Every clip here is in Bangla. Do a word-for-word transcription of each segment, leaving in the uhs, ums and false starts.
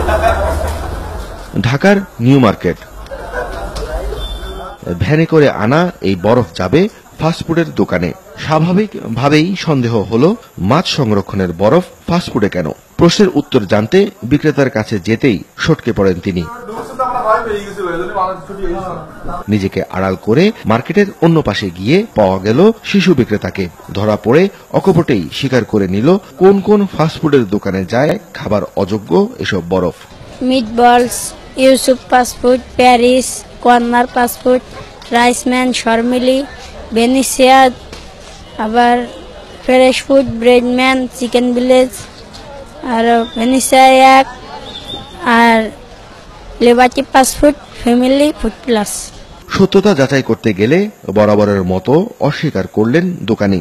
ঢাকার নিউ মার্কেট। ভ্যানে করে আনা এই বরফ যাবে ফাস্টফুডের দোকানে। স্বাভাবিকভাবেই সন্দেহ হলো, মাছ সংরক্ষণের বরফ ফাস্টফুডে কেন? প্রশ্নের উত্তর জানতে বিক্রেতার কাছে যেতেই সটকে পড়েন তিনি। নিজেকে আড়াল করে মার্কেটের অন্য পাশে গিয়ে পাওয়া গেল শিশু বিক্রেতাকে। ধরা পড়ে অকপটেই স্বীকার করে নিল কোন কোন ফাস্টফুডের দোকানে যায় খাবার অযোগ্য এসব বরফ। Meatballs, Yusuf fast food, Paris, corner fast food, rice man, Sharmili, Venicia, আবার fresh food, bread man, chicken village, আর ভেনিসিয়া এক, আর liberty fast food, family food plus. সত্যতা যাচাই করতে গেলে বরাবরের মতো অস্বীকার করলেন দোকানি।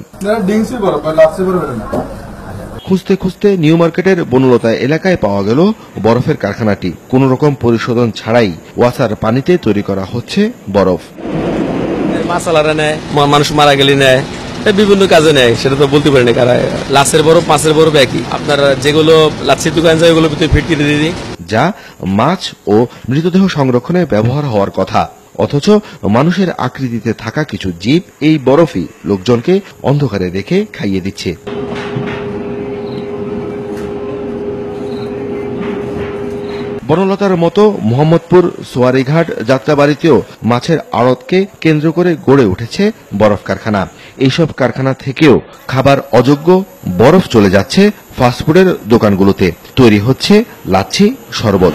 খুঁজতে খুঁজতে নিউ মার্কেটের বনলতা এলাকায় পাওয়া গেল বরফের কারখানাটি। কোন রকম পরিশোধন ছাড়াই ওয়াসার পানিতে তৈরি করা হচ্ছে বরফ। মাসালারা নেয়, মানুষ মারা গেলে নেয়, বিভিন্ন কাজে নেয়, সেটা তো বলতে পারি না কারা। লাশের বরফ, মাছের বরফ একই। আপনার যেগুলো লাচ্ছির দোকান যায় ওগুলো ভিতরে ফিট করে দিয়ে দিই, যা মাছ ও মৃতদেহ সংরক্ষণে ব্যবহার হওয়ার কথা। অথচ মানুষের আকৃতিতে থাকা কিছু জীব এই বরফই লোকজনকে অন্ধকারে রেখে খাইয়ে দিচ্ছে। বনলতার মতো মোহাম্মদপুর সোয়ারিঘাট যাত্রাবাড়িতেও মাছের আড়তকে কেন্দ্র করে গড়ে উঠেছে বরফ কারখানা। এইসব কারখানা থেকেও খাবার অযোগ্য বরফ চলে যাচ্ছে ফাস্টফুডের দোকানগুলোতে। তৈরি হচ্ছে লাচ্ছি, শরবত।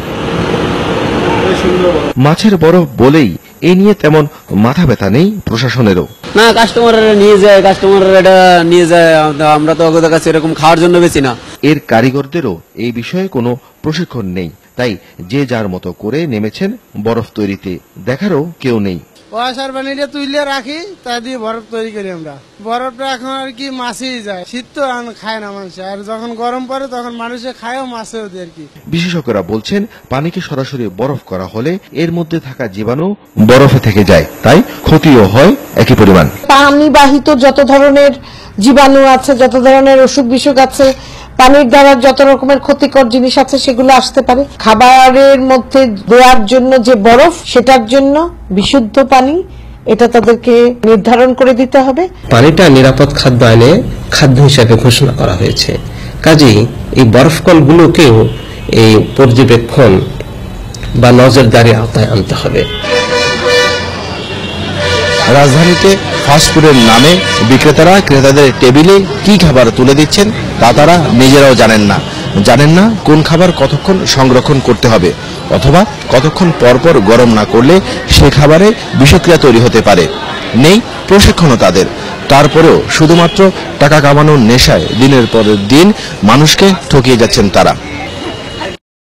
মাছের বরফ বলেই এ নিয়ে তেমন মাথা ব্যথা নেই প্রশাসনেরও। না, কাস্টমাররা নিয়ে যায়, কাস্টমাররা এটা নিয়ে যায়, আমরা তো ওদের কাছে এরকম খাওয়ার জন্য বেশি না। এর কারিগরদেরও এই বিষয়ে কোনো প্রশিক্ষণ নেই, তাই যে যার মতো করে নেমেছেন বরফ তৈরিতে। দেখারও কেউ নেই। ওয়াসার পানিটা তুলে রাখি, তা দিয়ে বরফ তৈরি করি আমরা। বরফটা এখন আর কি মাছেই যায়, শীত তো খায় না মানুষ, আর যখন গরম পড়ে তখন মানুষে খায়ও, মাছেও দেয় আর কি। বিশেষজ্ঞরা বলছেন, পানিকে সরাসরি বরফ করা হলে এর মধ্যে থাকা জীবাণু বরফে থেকে যায়, তাই ক্ষতিও হয় একই পরিমাণ। পানি বাহিত যত ধরনের জীবাণু আছে, যত ধরনের অসুখ বিসুখ আছে, পানির দ্বারা যত রকমের ক্ষতিকর জিনিস আছে সেগুলো আসতে পারে। খাবারের মধ্যে দেওয়ার জন্য যে বরফ, সেটার জন্য বিশুদ্ধ পানি, এটা তাদেরকে নির্ধারণ করে দিতে হবে। পানিটা নিরাপদ খাদ্য আইনে খাদ্য হিসাবে ঘোষণা করা হয়েছে, কাজেই এই বরফকলগুলোকেও এই পর্যবেক্ষণ বা নজরদারির আওতায় আনতে হবে। রাজধানীতে ফাস্টফুডের নামে বিক্রেতারা ক্রেতাদের টেবিলে কি খাবার তুলে দিচ্ছেন তা তারা নিজেরাও জানেন না। জানেন না কোন খাবার কতক্ষণ সংরক্ষণ করতে হবে, অথবা কতক্ষণ পরপর গরম না করলে সে খাবারে বিষক্রিয়া তৈরি হতে পারে। নেই প্রশিক্ষণও তাদের। তারপরেও শুধুমাত্র টাকা কামানোর নেশায় দিনের পর দিন মানুষকে ঠকিয়ে যাচ্ছেন তারা।